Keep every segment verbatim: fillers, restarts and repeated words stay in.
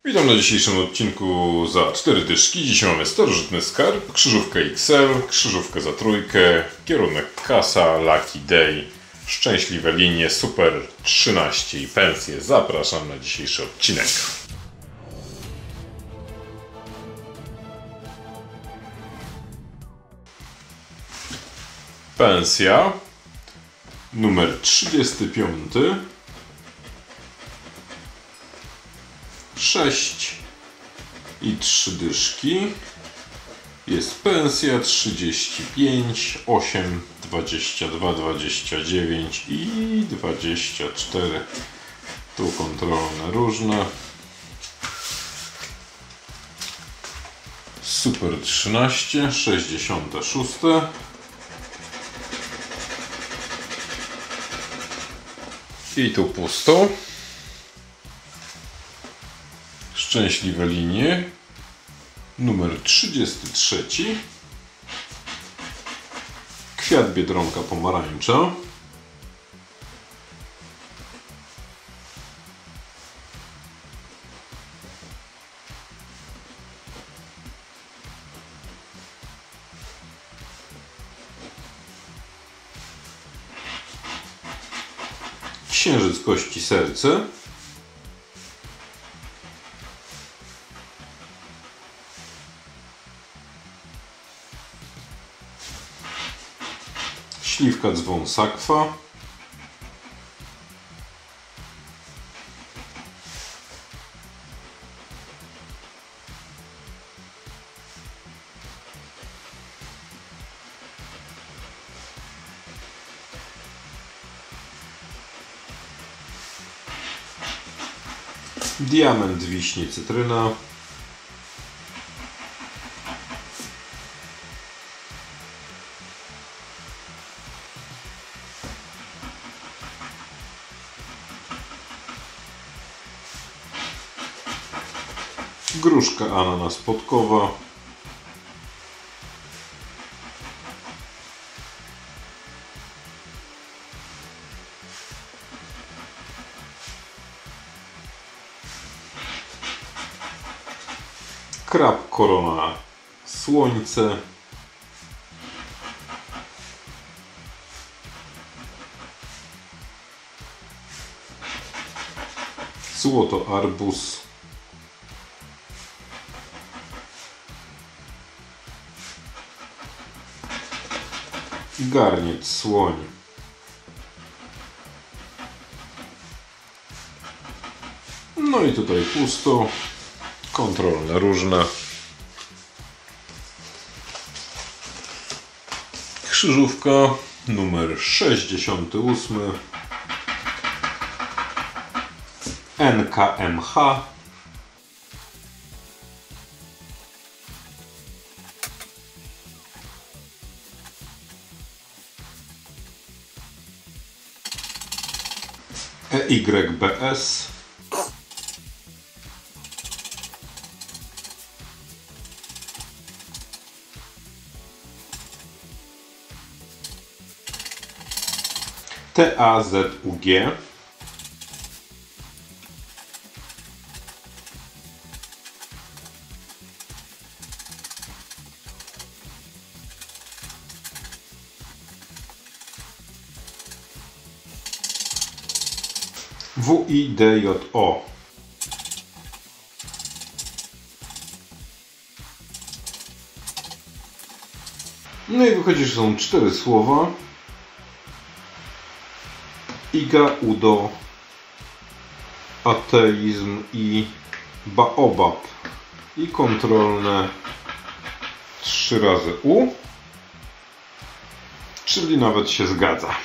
Witam na dzisiejszym odcinku za cztery dyszki. Dzisiaj mamy starożytny skarb, krzyżówkę X L, krzyżówkę za trójkę, kierunek kasa, Lucky Day, szczęśliwe linie, Super trzynaście i pensje. Zapraszam na dzisiejszy odcinek. Pensja numer trzydziesty piąty. sześć i trzy dyszki. Jest pensja trzydzieści pięć, osiem, dwadzieścia dwa, dwadzieścia dziewięć i dwadzieścia cztery. Tu kontrolne różne. Super trzynaście, sześćdziesiąte szóste. I tu pusto. Szczęśliwe linie numer trzydziesty trzeci. Kwiat biedronka pomarańcza. Księżyc kości serce. Śliwka dzwon sakwa. Diament wiśnie cytryna. Gruszka ananas podkowa. Krab korona słońce. Złoto arbuz. Garniec słoń. No i tutaj pusto. Kontrolne różne. Krzyżówka numer sześćdziesiąty ósmy. N K M H. E Y B S. T A Z U G. W I D J O. No i wychodzi, że są cztery słowa. Iga, udo, ateizm i baobab. I kontrolne trzy razy U. Czyli nawet się zgadza.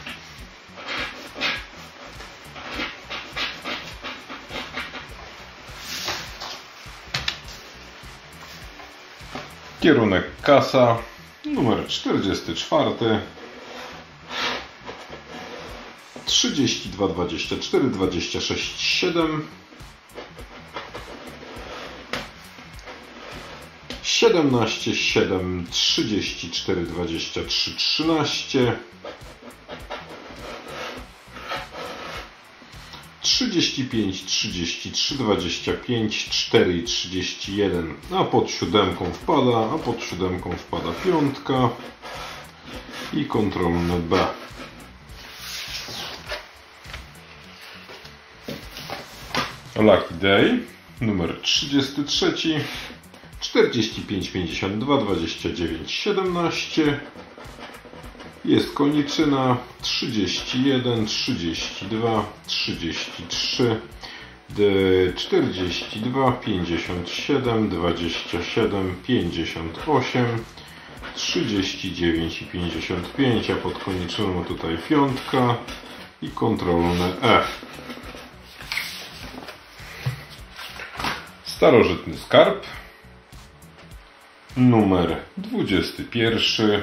Kierunek kasa numer czterdziesty czwarty. trzydzieści dwa, dwadzieścia cztery, dwadzieścia sześć, siedem. siedemnaście, siedem, trzydzieści cztery, dwadzieścia trzy, trzynaście. trzydzieści pięć, trzydzieści trzy, dwadzieścia pięć, cztery i trzydzieści jeden, a pod siódemką wpada, a pod siódemką wpada piątka i kontrolne B. Lucky Day numer trzydziesty trzeci, czterdzieści pięć, pięćdziesiąt dwa, dwadzieścia dziewięć, siedemnaście. Jest koniczyna trzydzieści jeden, trzydzieści dwa, trzydzieści trzy, czterdzieści dwa, pięćdziesiąt siedem, dwadzieścia siedem, pięćdziesiąt osiem, trzydzieści dziewięć i pięćdziesiąt pięć, a pod koniczyną tutaj piątka i kontrolne E. Starożytny skarb numer dwudziesty pierwszy.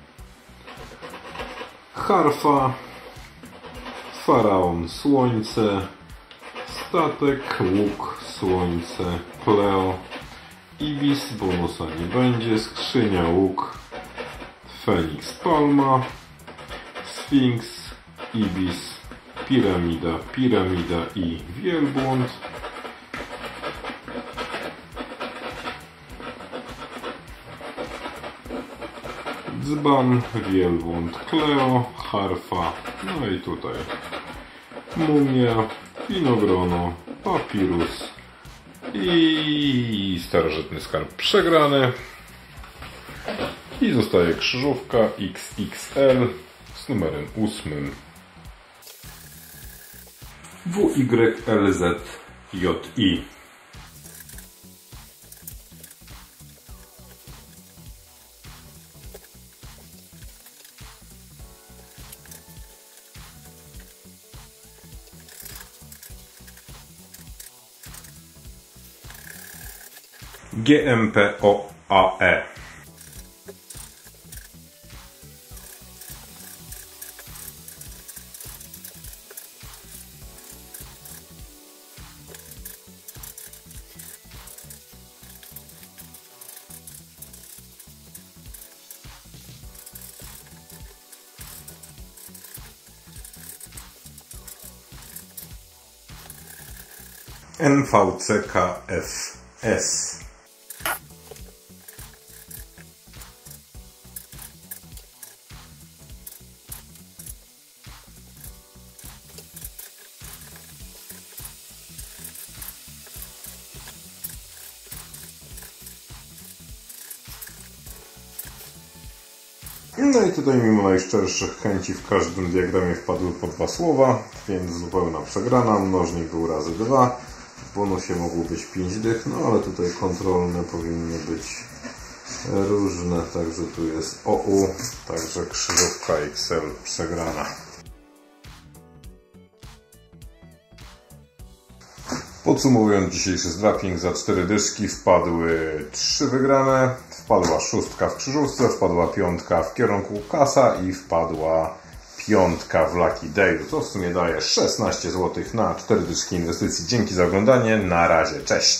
Harfa, faraon, słońce, statek, łuk, słońce, pleo, ibis, bonusa nie będzie, skrzynia, łuk, feniks, palma, sfinks, ibis, piramida, piramida i wielbłąd. Dzban, wielbłąd, kleo, harfa, no i tutaj mumia, winogrono, papirus i starożytny skarb przegrany. I zostaje krzyżówka X X L z numerem ósmym. W Y L Z J I. G M P O A E. N V C K F S. No i tutaj mimo najszczerszych chęci w każdym diagramie wpadły po dwa słowa, więc zupełna przegrana, mnożnik był razy dwa, w bonusie mogło być pięć dych, no ale tutaj kontrolne powinny być różne, także tu jest O U, także krzyżówka X L przegrana. Podsumowując dzisiejszy zdraping, za cztery dyszki wpadły trzy wygrane, wpadła szóstka w krzyżówce, wpadła piątka w kierunku kasa i wpadła piątka w Lucky Day. To w sumie daje szesnaście złotych na cztery dyszki inwestycji. Dzięki za oglądanie, na razie, cześć!